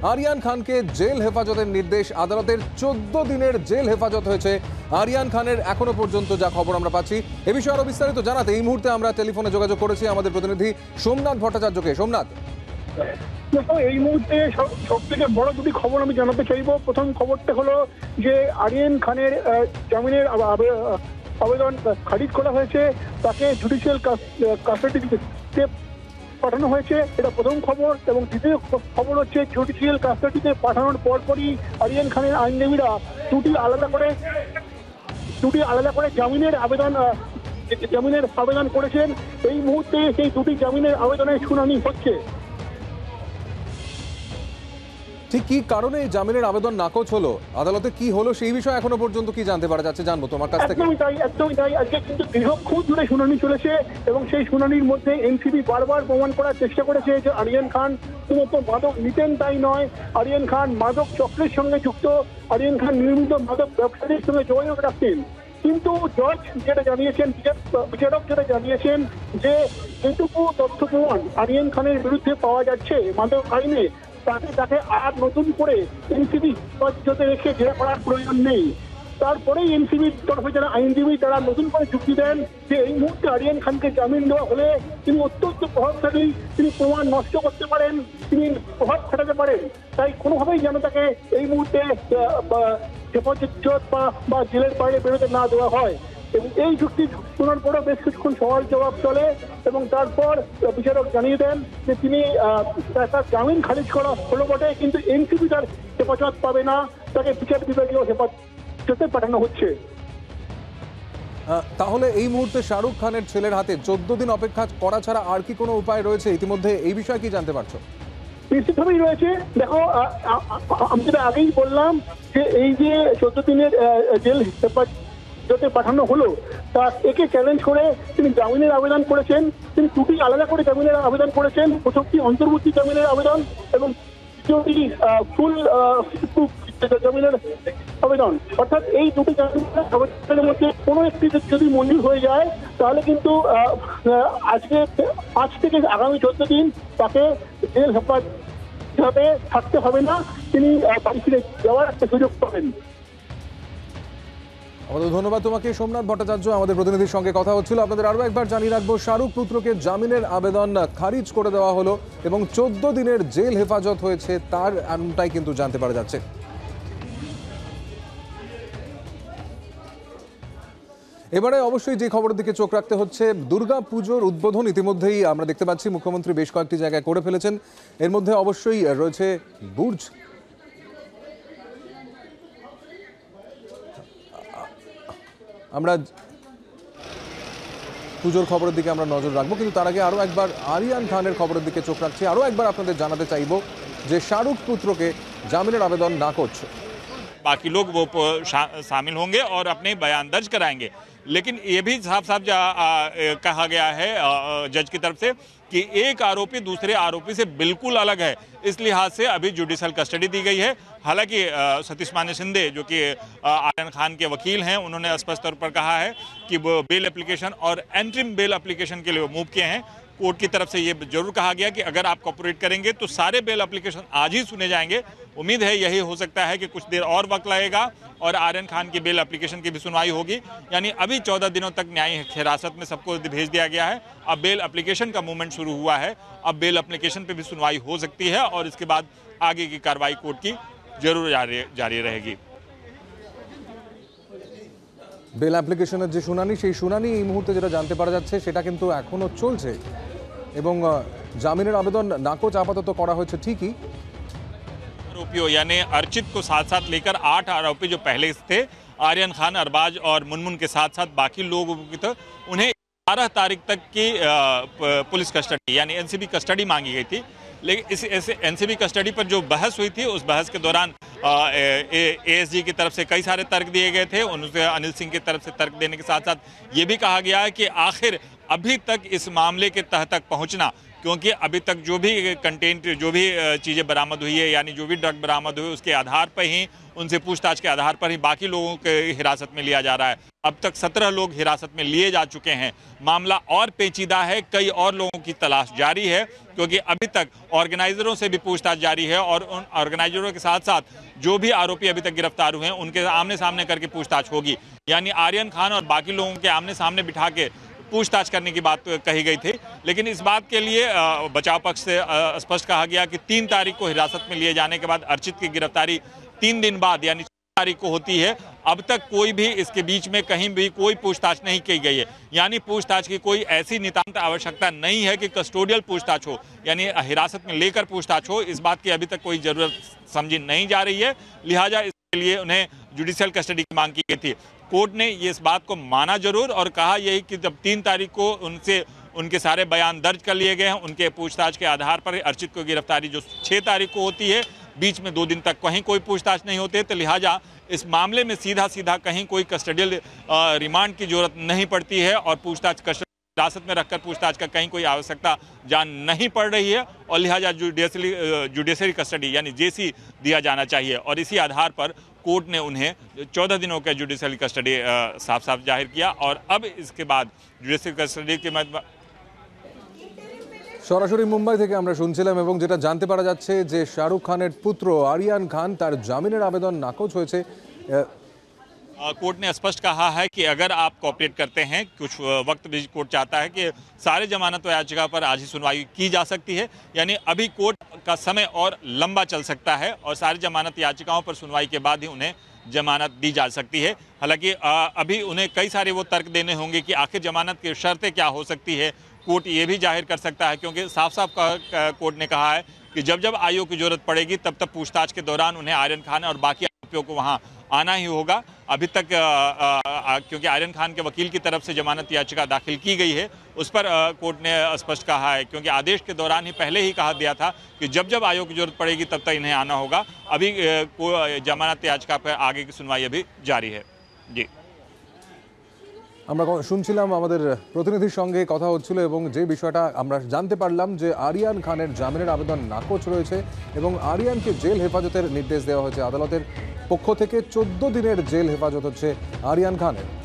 আরিয়ান খানকে জেল হেফাজতের নির্দেশ আদালতের। 14 দিনের জেল হেফাজত হয়েছে আরিয়ান খানের এখনো পর্যন্ত, যা খবর আমরা পাচ্ছি। এ বিষয়ে আরো বিস্তারিত জানাতে এই মুহূর্তে আমরা টেলিফোনে যোগাযোগ করেছি আমাদের প্রতিনিধি সোমনাথ ভট্টাচার্যকে। সোমনাথ, এই মুহূর্তে সব থেকে বড় দুটি খবর আমি জানাতে চাইবো। প্রথম খবরটা হলো যে আরিয়ান খানের জামিনের আবেদন খারিজ করা হয়েছে, তাকে জুডিশিয়াল কাস্টাডিতে পাঠানো হয়েছে, এটা প্রথম খবর। এবং দ্বিতীয় খবর হচ্ছে জুডিশিয়াল কাস্টাডিতে পাঠানোর পরপরই আরিয়ান খানের আইনজীবীরা দুটি আলাদা করে জামিনের আবেদন করেছেন। এই মুহূর্তে সেই দুটি জামিনের আবেদনের শুনানি হচ্ছে। ঠিক কি কারণে এই জামিনের আবেদন নাকচ হলো, আদালতে কি হলো সেই বিষয়ে এখনো পর্যন্ত কি জানতে পারা যাচ্ছে, জানবো তোমার কাছ থেকে। একদমই তাই। আজকে কিন্তু দীর্ঘক্ষণ ধরে শুনানি চলেছে এবং সেই শুনানির মধ্যে এনসিবি বারবার প্রমাণ করার চেষ্টা করেছে যে আরিয়ান খান শুধুমাত্র মাদক নিতেন তাই নয়, আরিয়ান খান মাদক চক্রের সঙ্গে যুক্ত, আরিয়ান খান নিয়মিত মাদক ব্যবসায়ীর সঙ্গে যোগাযোগ রাখতেন। কিন্তু জজ যেটা জানিয়েছেন, বিচারক যেটা জানিয়েছেন যে যেটুকু তথ্য প্রমাণ আরিয়ান খানের বিরুদ্ধে পাওয়া যাচ্ছে মাদক আইনে, তাকে আর নতুন করে এনসিবি হেফাজতে রেখে জেরা করার প্রয়োজন নেই। তারপরেই এনসিবির তরফে যারা আইনজীবী তারা নতুন করে যুক্তি দেন যে এই মুহূর্তে আরিয়ান খানকে জামিন দেওয়া হলে তিনি অত্যন্ত প্রভাবশালী, তিনি প্রমাণ নষ্ট করতে পারেন, তিনি প্রভাব খাটাতে পারেন। তাই কোনোভাবেই যেন তাকে এই মুহূর্তে হেফাজত বা জেলের বাইরে বেরোতে না দেওয়া হয়। এবং এই যুক্তি শোনার পরও বেশ কিছুক্ষণ সওয়াল জবাব চলে এবং তারপর বিচারক জানিয়ে দেন যে তিনি তার জামিন খারিজ করা হলো বটে, কিন্তু এনসিবি তার হেফাজত পাবে না, তাকে বিচার বিভাগীয় হেফাজতে পাঠানো হচ্ছে। তাহলে এই মুহূর্তে শাহরুখ খানের ছেলের হাতে 14 দিন অপেক্ষা করা ছাড়া আর কি কোনো উপায় রয়েছে? ইতিমধ্যে এই বিষয়ে কি জানতে পারছো? নিশ্চিতভাবেই রয়েছে। দেখো, আমি যেটা আগেই বললাম যে এই যে 14 দিনের জেল হেফাজতে পাঠানো হলো, তা একে চ্যালেঞ্জ করে তিনি জামিনের আবেদন করেছেন। তিনি দুটি আলাদা করে জামিনের আবেদন করেছেন, প্রথমটি অন্তর্বর্তী জামিনের আবেদন এবং দ্বিতীয়টি ফুল জামিনের আবেদন। অর্থাৎ এই দুটি জামিনের আবেদনের মধ্যে কোনো একটি যদি মঞ্জুর হয়ে যায় তাহলে কিন্তু আজকে 5 থেকে আগামী 14 দিন তাকে জেল হেফাজতে থাকতে হবে না, তিনি বাড়ি ফিরে যাওয়ার একটা সুযোগ পাবেন। আমাদের ধন্যবাদ তোমাকে সোমনাথ ভট্টাচার্য, আমাদের প্রতিনিধির সঙ্গে কথা হচ্ছিল। আপনাদের আরও একবার জানিয়ে রাখবো, শাহরুখ পুত্রকে জামিনের আবেদন খারিজ করে দেওয়া হলো এবং 14 দিনের জেল হেফাজত হয়েছে, তার এমনটাই কিন্তু জানতে পারা যাচ্ছে। এবারে অবশ্যই যে খবরের দিকে চোখ রাখতে হচ্ছে, দুর্গা পুজোর উদ্বোধন ইতিমধ্যেই আমরা দেখতে পাচ্ছি মুখ্যমন্ত্রী বেশ কয়েকটি জায়গায় করে ফেলেছেন। এর মধ্যে অবশ্যই রয়েছে বুর্জ। আমরা পুজোর খবরের দিকে আমরা নজর রাখবো, কিন্তু তার আগে আরও একবার আরিয়ান খানের খবরের দিকে চোখ রাখছি। আরও একবার আপনাদের জানাতে চাইব যে শাহরুখ পুত্রকে জামিনের আবেদন নাকচ। बाकी लोग वो शामिल होंगे और अपने बयान दर्ज कराएंगे, लेकिन ये भी साफ साफ कहा गया है जज की तरफ से कि एक आरोपी दूसरे आरोपी से बिल्कुल अलग है, इस लिहाज से अभी जुडिशल कस्टडी दी गई है। हालांकि सतीश मान्य शिंदे जो कि आर्यन खान के वकील हैं, उन्होंने स्पष्ट तौर पर कहा है कि वो बेल एप्लीकेशन और एंट्रीम बेल एप्लीकेशन के लिए मूव किए हैं। कोर्ट की तरफ से ये जरूर कहा गया कि अगर आप कोऑपरेट करेंगे तो सारे बेल एप्लीकेशन आज ही सुने जाएंगे। उम्मीद है यही हो सकता है कि कुछ देर और वक्त लगेगा और आर्यन खान की बेल एप्लीकेशन की भी सुनवाई होगी। यानी अभी 14 दिनों तक न्यायिक हिरासत में सबको भेज दिया गया है। अब बेल एप्लीकेशन का मूवमेंट शुरू हुआ है, अब बेल एप्लीकेशन पे भी सुनवाई हो सकती है और इसके बाद आगे की कार्रवाई कोर्ट की जरूर जारी रहेगी। বেল অ্যাপ্লিকেশনের যে শুনানি, সেই শুনানি এই মুহূর্তে যেটা জানতে পারা যাচ্ছে সেটা কিন্তু এখনো চলছে এবং জামিনের আবেদন নাকচ আপাতত করা হয়েছে ঠিকই। आरोपियों यानी अर्चित को साथ साथ लेकर 8 आरोपी जो पहले थे, आर्यन खान, अरबाज और मुनमुन के साथ साथ बाकी लोगों की, तो उन्हें 12 तारीख तक की पुलिस कस्टडी यानी एनसीबी कस्टडी मांगी गई थी। लेकिन इस एनसीबी कस्टडी पर जो बहस हुई थी, उस बहस के दौरान एएसजी की तरफ से कई सारे तर्क दिए गए थे। उनसे अनिल सिंह की तरफ से तर्क देने के साथ साथ ये भी कहा गया है कि आखिर अभी तक इस मामले के तह तक पहुंचना क्योंकि अभी तक जो भी कंटेंट, जो भी चीज़ें बरामद हुई है, यानी जो भी ड्रग बरामद हुई, उसके आधार पर ही, उनसे पूछताछ के आधार पर ही बाकी लोगों के हिरासत में लिया जा रहा है। अब तक 17 लोग हिरासत में लिए जा चुके हैं। मामला और पेचीदा है, कई और लोगों की तलाश जारी है, क्योंकि अभी तक ऑर्गेनाइजरों से भी पूछताछ जारी है और उन ऑर्गेनाइजरों के साथ साथ जो भी आरोपी अभी तक गिरफ्तार हुए हैं उनके आमने सामने करके पूछताछ होगी। यानी आर्यन खान और बाकी लोगों के आमने सामने बिठा के पूछताछ करने की बात कही गई थी, लेकिन इस बात के लिए बचाव पक्ष से स्पष्ट कहा गया कि 3 तारीख को हिरासत में लिए जाने के बाद अर्चित की गिरफ्तारी 3 दिन बाद यानी 4 तारीख को होती है। अब तक कोई भी इसके बीच में कहीं भी कोई पूछताछ नहीं की गई है, यानी पूछताछ की कोई ऐसी नितांत आवश्यकता नहीं है कि कस्टोडियल पूछताछ हो, यानी हिरासत में लेकर पूछताछ हो। इस बात की अभी तक कोई जरूरत समझी नहीं जा रही है, लिहाजा इसके लिए उन्हें जुडिशियल कस्टडी की मांग की गई थी। कोर्ट ने ये इस बात को माना जरूर और कहा यही कि जब 3 तारीख को उनके सारे बयान दर्ज कर लिए गए हैं, उनके पूछताछ के आधार पर अर्चित को गिरफ्तारी जो 6 तारीख को होती है, बीच में 2 दिन तक कहीं कोई पूछताछ नहीं होती, तो लिहाजा इस मामले में सीधा कहीं कोई कस्टडियल रिमांड की जरूरत नहीं पड़ती है और पूछताछ हिरासत में रखकर पूछताछ का कहीं कोई आवश्यकता जान नहीं पड़ रही है और लिहाजा जुडिशरी कस्टडी यानी जेसी दिया जाना चाहिए। और इसी आधार पर कोर्ट ने उन्हें 14 दिनों का जुडिशरी कस्टडी साफ जाहिर किया और अब इसके बाद जुडिशरी कस्टडी के बाद সরাসরি মুম্বাই থেকে আমরা শুনছিলাম এবং যেটা জানতে পারা যাচ্ছে যে শাহরুখ খানের পুত্র আরিয়ান খান তার জামিনের আবেদন নাকচ হয়েছে। कोर्ट ने स्पष्ट कहा है कि अगर आप कोऑपरेट करते हैं, कुछ वक्त भी कोर्ट चाहता है कि सारे जमानत याचिका पर आज ही सुनवाई की जा सकती है, यानी अभी कोर्ट का समय और लंबा चल सकता है और सारी जमानत याचिकाओं पर सुनवाई के बाद ही उन्हें जमानत दी जा सकती है। हालांकि अभी उन्हें कई सारे वो तर्क देने होंगे कि आखिर जमानत की शर्तें क्या हो सकती है। कोर्ट ये भी जाहिर कर सकता है, क्योंकि साफ कोर्ट ने कहा है कि जब आयोग की जरूरत पड़ेगी तब पूछताछ के दौरान उन्हें आर्यन खान और बाकी आरोपियों को वहां आना ही होगा। अभी तक क्योंकि आर्यन खान के वकील की तरफ से जमानत याचिका दाखिल की गई है, उस पर कोर्ट ने स्पष्ट कहा है, क्योंकि आदेश के दौरान ही पहले ही कहा दिया था कि जब आयोग की जरूरत पड़ेगी तब तक इन्हें आना होगा। अभी जमानत याचिका पर आगे की सुनवाई अभी जारी है। जी, আমরা শুনছিলাম আমাদের প্রতিনিধির সঙ্গে কথা হচ্ছিল এবং যে বিষয়টা আমরা জানতে পারলাম যে আরিয়ান খানের জামিনের আবেদন নাকচ রয়েছে এবং আরিয়ানকে জেল হেফাজতের নির্দেশ দেওয়া হয়েছে আদালতের পক্ষ থেকে। 14 দিনের জেল হেফাজত হচ্ছে আরিয়ান খানের।